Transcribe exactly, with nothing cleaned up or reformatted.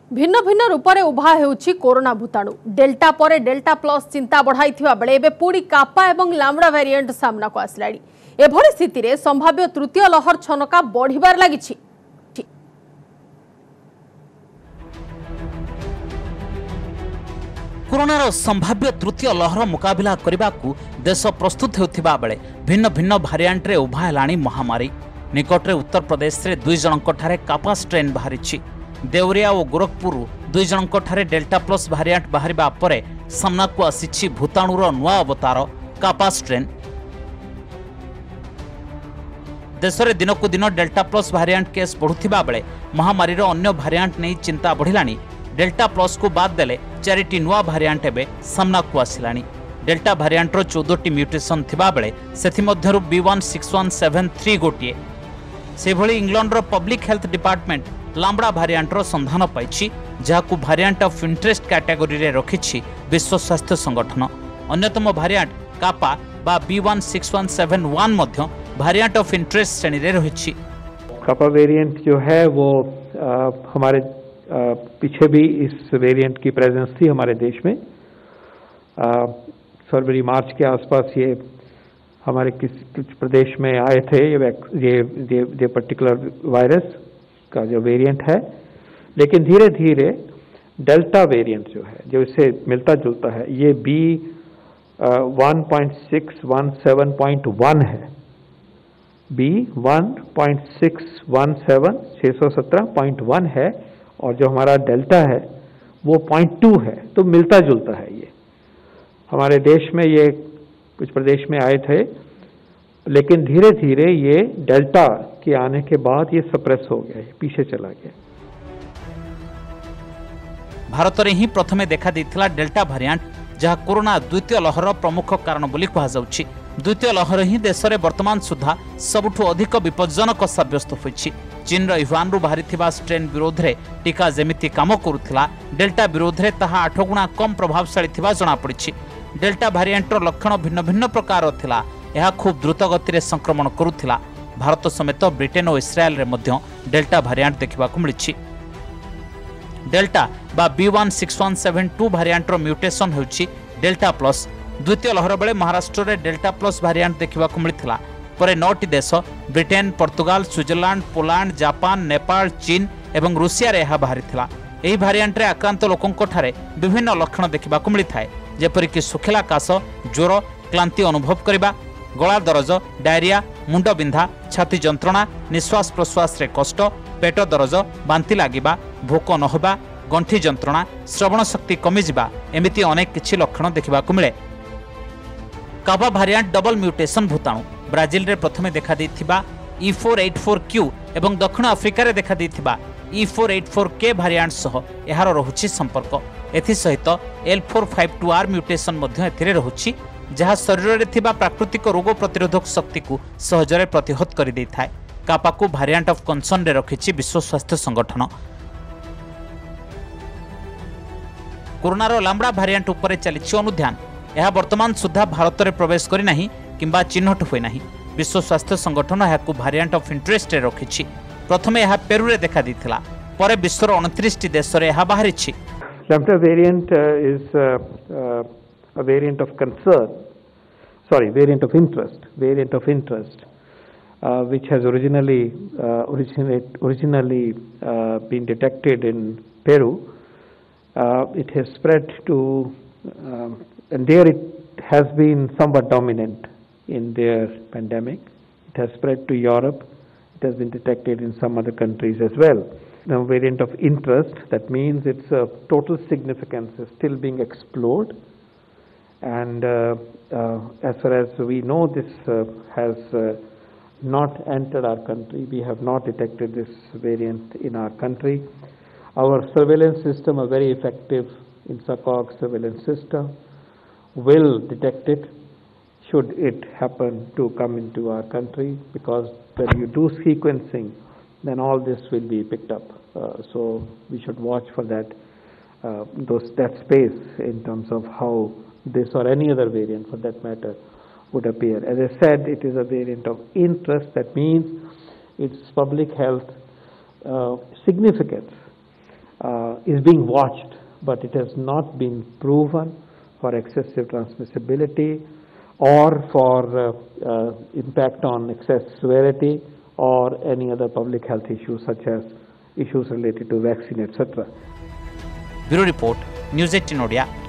भिन्न भिन्न रूप से उभा होउछि कोरोना भूताणु डेल्टा पर डेल्टा प्लस चिंता बढ़ाई बेले एबे पुणी कापा एवं लाम्बडा वेरिएंट सामना को आसलाड़ी। एभली स्थिति रे संभाव्य तृतीय लहर छनका बढ़िबार लागिछि। कोरोनार संभाव्य तृतीय लहर मुकाबला करने को देश प्रस्तुत होता बेले भिन्न भिन्न भारिएंट रे उभा हेलाणी महामारी। निकटरे उत्तर प्रदेश रे दुई जनक ठारे कापा स्ट्रेन बाहरी। देवरिया और गोरखपुर दुई जनक ठारे डेल्टा प्लस भारिएंट बाहरिबा परे सामना को आसीछि भूताणुर नुआ अवतार कापा स्ट्रेन। देश में दिनक दिन डेल्टा प्लस भारिएंट केस बढ़ुथिबा बेले महामारीर अन्य भारिएंट नहीं चिंता बढ़िलानी। डेल्टा प्लस को बाद देले चारिटी नुआ भारिएंट एबे सामना को आसिलानी। डेल्टा भारिएंटर चौदह म्यूटेशन थिबा बेले सेथिमध्यरु B one six one seven three गोटिए। सेभली इंग्लैंडर पब्लिक हेल्थ डिपार्टमेंट लाम्बडा भारिएंटर संधान पाइछि, जहाकु भारिएंट ऑफ इंटरेस्ट कैटेगरी रे रखिछि विश्व स्वास्थ्य संगठन। अन्यतम भारिएंट कापा बा B one six one seven one मध्य भारिएंट ऑफ इंटरेस्ट श्रेणी रे रहिछि। कापा वेरिएंट जो है वो आ, हमारे आ, पीछे भी इस वेरिएंट की प्रेजेंस थी हमारे देश में। फरवरी मार्च के आसपास ये हमारे किस कुछ प्रदेश में आए थे ये ये ये, ये पर्टिकुलर वायरस का जो वेरिएंट है। लेकिन धीरे धीरे डेल्टा वेरिएंट जो है जो इससे मिलता जुलता है ये B one point six one seven point one है। B one point six one seven छः सौ सत्रह पॉइंट वन है और जो हमारा डेल्टा है वो पॉइंट टू है। तो मिलता जुलता है। ये हमारे देश में ये कुछ प्रदेश में आए थे, लेकिन धीरे धीरे ये डेल्टा के आने के बाद ये सप्रेस हो गया, ये पीछे चला गया। भारत में ही प्रथमे देखा देथिला डेल्टा भारिएंट, जहाँ कोरोना द्वितीय लहर प्रमुख कारण बोली कहुछि। द्वितीय लहर ही देश में वर्तमान सुधा सबुठु अधिक विपज्जनक सब्यस्त होइछि। चीन युहान रु बाहरी स्ट्रेन विरोध में टीका जेमिति काम करुथिला, डेल्टा विरोध में ताहा आठ गुणा कम प्रभावशाली थिबा जणा पड़िछि। डेल्टा भारिएंटर लक्षण भिन्न भिन्न प्रकार थिला। यह खूब द्रुत गति में संक्रमण करुथिला। भारत समेत ब्रिटेन और इस्राएल रे मध्य डेल्टा भारिएंट देखिबाकु मिलिछि। डेल्टा बा B one six one seven two भारिएंटर म्यूटेशन होछि डेल्टा प्लस। द्वितीय लहर बेले महाराष्ट्र रे डेल्टा प्लस भारिएंट देखिबाकु मिलिथिला। परे नौटी देश Britain, Portugal, Switzerland, Poland, Japan, Nepal, चीन एवं रूसिया रे यह बाहरिथिला। एही भारिएंट रे आक्रांत लोकंक ठारे विभिन्न लक्षण देखिबाकु मिलिथाय, जेपरिक सुखिला काश, ज्वर, क्लांति अनुभव करबा, गला दरज, डायरिया, मुंड बिंधा, छाती जंत्रणा, निश्वास प्रश्वास रे कष्ट, पेट दरज, बांति लागिबा, भोक नहबा, गंठी जंत्रणा, श्रवण शक्ति कमिजिबा एमिति अनेक किछि लक्षण देखिबाकु मिले। कापा भारिएंट डबल म्यूटेशन भूताणु ब्राजिल रे प्रथमे देखा देथिबा E four eight four Q एवं दक्षिण अफ्रिका रे देखा देथिबा E four eight four K variant सह एहार रहुछि संपर्क। एथि सहित L four five two R mutation मध्य एथिरे रहुछि, जहाँ शरीर में थिबा प्राकृतिक रोग प्रतिरोधक शक्ति को सहजरे प्रतिहत कर दै थाए। कापा को भारिएंट ऑफ कंसर्न रे रखिछि विश्व स्वास्थ्य संगठन। कोरोनार लाम्बडा भारिएंट उपरे चलिछि अनुध्यान। यह वर्तमान सुधा भारत में प्रवेश करी नाही किंबा चिन्हट हुए नाही। विश्व स्वास्थ्य संगठन यह भारिएंट ऑफ इंटरेस्ट रे रखिछि। प्रथमे यह पेरू रे देखा दैथिला, परे विश्वर उनतीस टी देश रे यह बाहरिछि। Lambda variant uh, is uh, uh, a variant of concern, sorry, variant of interest, variant of interest, uh, which has originally uh, originate, originally uh, been detected in Peru. Uh, it has spread to, um, and there it has been somewhat dominant in their pandemic. It has spread to Europe. It has been detected in some other countries as well. Now, variant of interest, that means its uh, total significance is still being explored, and uh, uh, as far as we know, this uh, has uh, not entered our country. We have not detected this variant in our country. Our surveillance system, a very effective INSACOG surveillance system, will detect it should it happen to come into our country, because when you do sequencing, then all this will be picked up. Uh, so we should watch for that, uh, those, that space in terms of how this or any other variant for that matter would appear. As I said, it is a variant of interest. That means its public health uh, significance uh, is being watched, but it has not been proven for excessive transmissibility or for uh, uh, impact on excess severity or any other public health issues such as issues related to vaccine, et cetera. Bureau Report, News eighteen Odia.